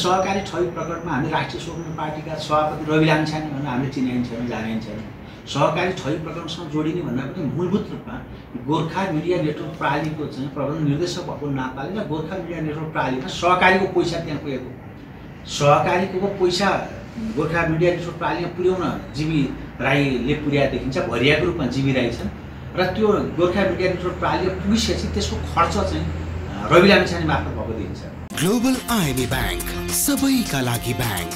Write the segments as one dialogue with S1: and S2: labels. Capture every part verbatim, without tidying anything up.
S1: सहकारी ठगी प्रकरणमा हामी राष्ट्रिय स्वतन्त्र पार्टीका सभापति रवि लामिछाने भनेर हामीले चिनाइन छैन, जानिन छैन। सहकारी ठगी प्रकरणसँग जोडिने भन्दा पनि मूलभूत रूपमा गोर्खा मिडिया नेटवर्क प्रणालीको चाहिँ प्रबन्ध निर्देशक भएको नाताले र गोर्खा मिडिया नेटवर्क प्रणालीमा सहकारीको पैसा त्यहाँ पुगेको, सहकारीको पैसा गोर्खा मिडिया नेटवर्क प्रणालीमा पुर्याउन जीवी राईले पुर्याएको देखिन्छ, भरियाको रूपमा जीवी राई छन् र त्यो गोर्खा मिडिया नेटवर्क प्रणालीमा पुगिसकेपछि त्यसको खर्च चाहिँ रवि लामिछाने मार्फत भएको देखिन्छ।
S2: ग्लोबल आइएमए बैंक, सबैका लागि बैंक।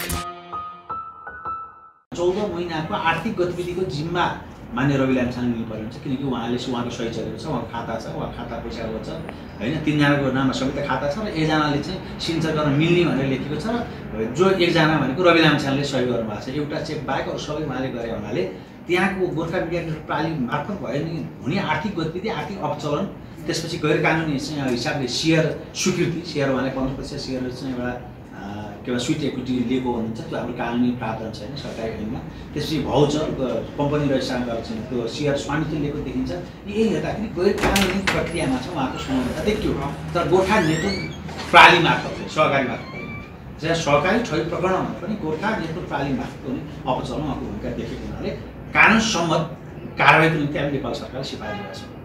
S1: चौध महिनाको आर्थिक गतिविधिको जिम्मा मान्य रवि लामिछाने लिनुपर्ने हुन्छ, किनकि उहाँले उहाँको सही चलेको छ, उहाँको खाता छ, उहाँ खाता पैसा छ होइन, तिनजनाको नाममा सबै त खाता छ र एकजनाले चाहिँ सिग्नेचर गर्न मिल्ने भनेर लेखेको छ र जो एकजना भनेको रवि लामिछानेले सही गर्नुभएको छ। एउटा चेक बाहेक अरू सबै उहाँले गरे हुनाले त्यहाँको गोर्खा मिडिया नेटवर्क प्रणाली मार्फत भयो नि हुने आर्थिक गतिविधि, आर्थिक अपचलन, त्यसपछि गैर कानुनी हिसाबले सेयर स्वीकृति, सेयर उहाँले पन्ध्र प्रतिशत सेयर चाहिँ एउटा के भन्छ स्विट इक्विटी लिएको हुनुहुन्छ, त्यो हाम्रो कानुनी प्रावधान छैन सरकारी ऐनमा। त्यसपछि भाउचर कम्पनी रजिस्ट्रार गरेर चाहिँ त्यो सेयर स्वामित्व लिएको देखिन्छ। यही हेर्दाखेरि गैर कानुनी प्रक्रियामा छ उहाँको संलग्नता देखियो, तर गोर्खा नेटवर्क प्रणाली मार्फत चाहिँ सहकारी मार्फत जहाँ सहकारी ठगी प्रकरणमा पनि गोर्खा नेटवर्क प्रणाली मार्फत पनि अपचलन उहाँको भूमिका देखेको हुनाले कानुन सम्मत कारबाहीको निम्ति हामी नेपाल सरकारले सिफारिस गरेका छौँ।